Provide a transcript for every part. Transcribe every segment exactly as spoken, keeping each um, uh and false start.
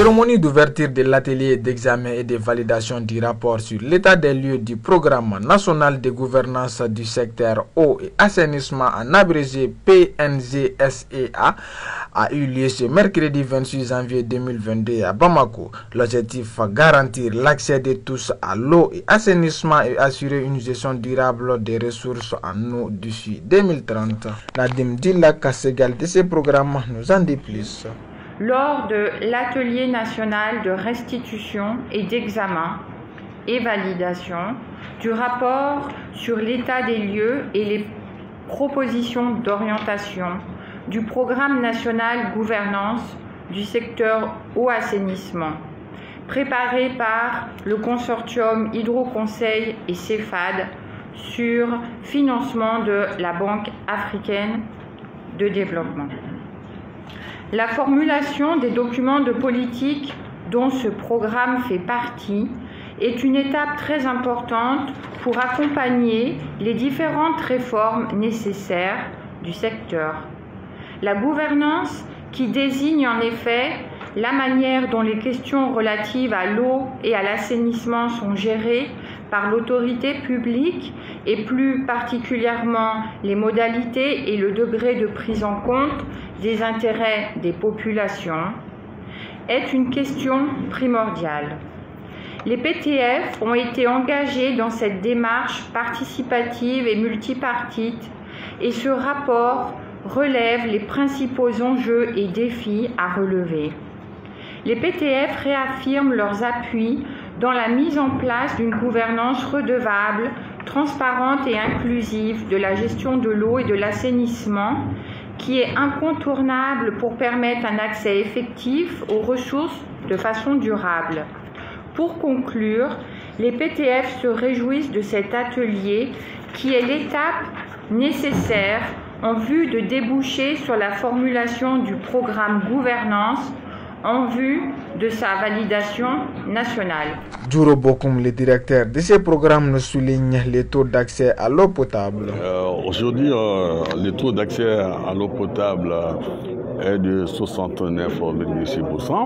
cérémonie d'ouverture de l'atelier d'examen et de validation du rapport sur l'état des lieux du programme national de gouvernance du secteur eau et assainissement en abrégé P N G S E A a eu lieu ce mercredi vingt-six janvier deux mille vingt-deux à Bamako. L'objectif est garantir l'accès de tous à l'eau et assainissement et assurer une gestion durable des ressources en eau d'ici deux mille trente. Nadim Dilla Kassegal de ce programme nous en dit plus. Lors de l'atelier national de restitution et d'examen et validation du rapport sur l'état des lieux et les propositions d'orientation du programme national gouvernance du secteur eau-assainissement, préparé par le consortium Hydro-Conseil et CEFAD sur financement de la Banque africaine de développement. La formulation des documents de politique dont ce programme fait partie est une étape très importante pour accompagner les différentes réformes nécessaires du secteur. La gouvernance, qui désigne en effet la manière dont les questions relatives à l'eau et à l'assainissement sont gérées par l'autorité publique et plus particulièrement les modalités et le degré de prise en compte des intérêts des populations, est une question primordiale. Les P T F ont été engagés dans cette démarche participative et multipartite et ce rapport relève les principaux enjeux et défis à relever. Les P T F réaffirment leurs appuis dans la mise en place d'une gouvernance redevable, transparente et inclusive de la gestion de l'eau et de l'assainissement, qui est incontournable pour permettre un accès effectif aux ressources de façon durable. Pour conclure, les P T F se réjouissent de cet atelier qui est l'étape nécessaire en vue de déboucher sur la formulation du programme gouvernance en vue de sa validation nationale. Djouro Bokoum, le directeur de ce programme, nous souligne les taux d'accès à l'eau potable. Euh, Aujourd'hui, euh, le taux d'accès à l'eau potable est de soixante-neuf virgule six pour cent,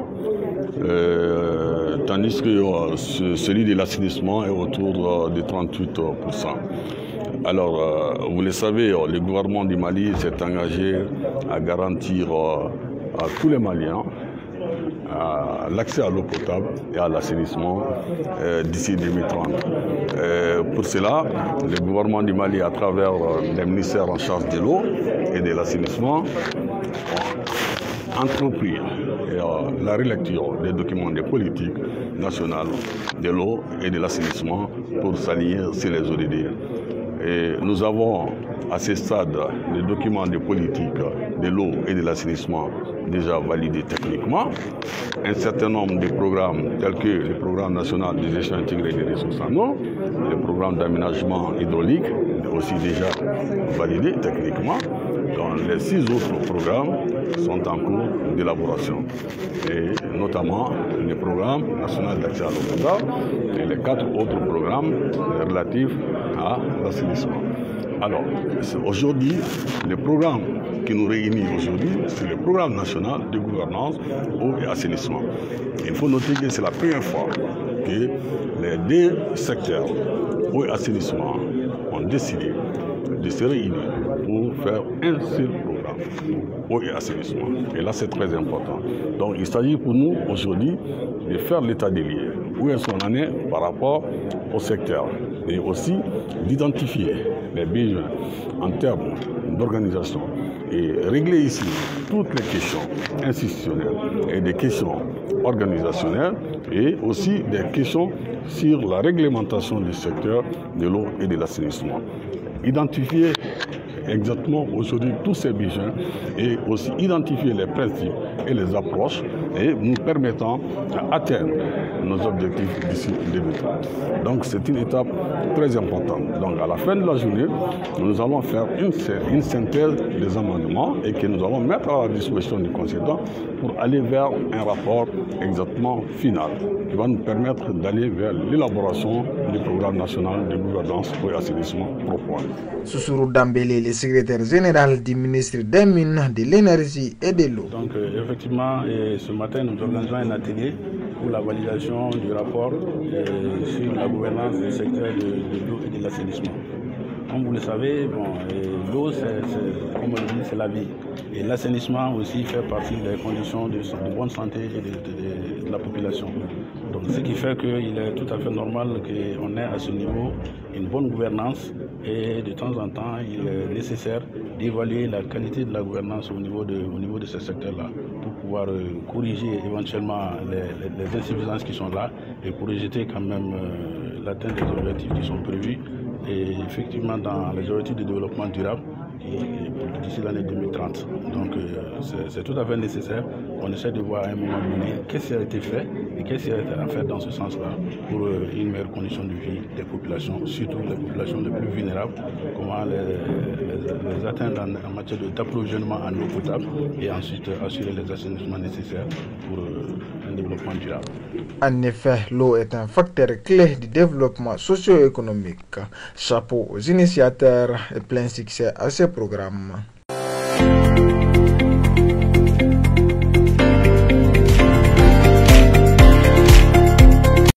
euh, tandis que euh, celui de l'assainissement est autour de trente-huit pour cent. Alors, euh, vous le savez, le gouvernement du Mali s'est engagé à garantir euh, à tous les Maliens l'accès à l'eau potable et à l'assainissement euh, d'ici deux mille trente. Euh, pour cela, le gouvernement du Mali, à travers euh, les ministères en charge de l'eau et de l'assainissement, a entrepris euh, la relecture des documents de politique nationale de l'eau et de l'assainissement pour s'aligner sur les O D D. Et nous avons à ce stade les documents de politique de l'eau et de l'assainissement déjà validés techniquement. Un certain nombre de programmes tels que le programme national de gestion intégrée des ressources en eau, le programme d'aménagement hydraulique aussi déjà validé techniquement. Donc, les six autres programmes sont en cours d'élaboration, et notamment le programme national d'accès à l'eau potable et les quatre autres programmes relatifs à l'assainissement. Alors, aujourd'hui, le programme qui nous réunit aujourd'hui, c'est le programme national de gouvernance eau et assainissement. Il faut noter que c'est la première fois que les deux secteurs, eau et assainissement, ont décidé de se réunir pour faire un seul programme, eau et assainissement. Et là, c'est très important. Donc, il s'agit pour nous aujourd'hui de faire l'état des lieux. Où est-ce qu'on en est par rapport au secteur, et aussi d'identifier les besoins en termes d'organisation et régler ici toutes les questions institutionnelles et des questions organisationnelles et aussi des questions sur la réglementation du secteur de l'eau et de l'assainissement. Identifier exactement aujourd'hui tous ces besoins et aussi identifier les principes et les approches et nous permettant d'atteindre nos objectifs d'ici deux mille trente. Donc c'est une étape très importante. Donc à la fin de la journée, nous allons faire une, une synthèse des amendements et que nous allons mettre à la disposition du consultant pour aller vers un rapport exactement final qui va nous permettre d'aller vers l'élaboration du programme national de gouvernance pour l'assainissement profond. Sousourou Dambélé, le secrétaire général du ministre des Mines, de l'Énergie et de l'eau. Donc euh, effectivement, et ce matin, matin, nous organisons un atelier pour la validation du rapport euh, sur la gouvernance du secteur de, de l'eau et de l'assainissement. Comme vous le savez, bon, l'eau, comme on le dit, c'est la vie. Et l'assainissement aussi fait partie des conditions de, de bonne santé et de, de, de, de la population. Donc, ce qui fait qu'il est tout à fait normal qu'on ait à ce niveau une bonne gouvernance et de temps en temps, il est nécessaire d'évaluer la qualité de la gouvernance au niveau de, au niveau de ce secteur-là pour pouvoir euh, corriger éventuellement les, les, les insuffisances qui sont là et pour rejeter quand même euh, l'atteinte des objectifs qui sont prévus. Et effectivement dans les objectifs de développement durable d'ici l'année deux mille trente. Donc euh, c'est tout à fait nécessaire. On essaie de voir à un moment donné qu'est-ce qui a été fait et qu'est-ce qui a été à faire dans ce sens-là pour euh, une meilleure condition de vie des populations, surtout les populations les plus vulnérables, comment les, les, les atteindre en, en matière d'approvisionnement en eau potable et ensuite assurer les assainissements nécessaires pour euh, un développement durable. En effet, l'eau est un facteur clé du développement socio-économique. Chapeau aux initiateurs et plein succès à ces programmes.